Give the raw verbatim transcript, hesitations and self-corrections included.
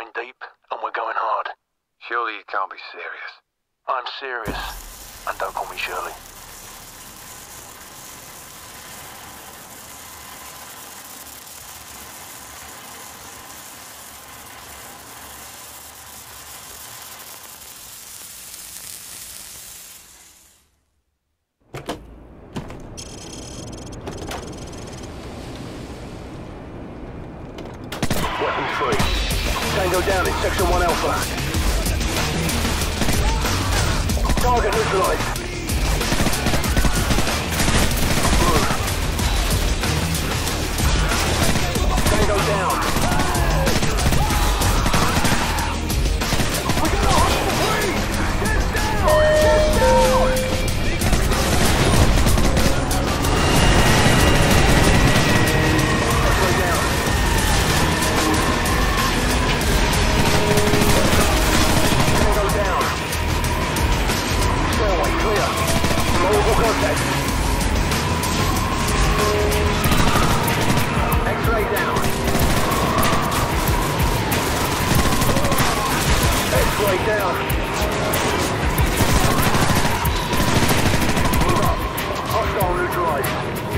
going deep, and we're going hard. Surely you can't be serious. I'm serious, and don't call me Shirley. Weapons free. Tango down in Section one Alpha. Target neutralized. Move. Tango down. We got a hostile free! Get down! Get down! X-ray down. Tango down. Stairway clear. Multiple contact. X-ray down. X-ray down. Move up. Hostile neutralized.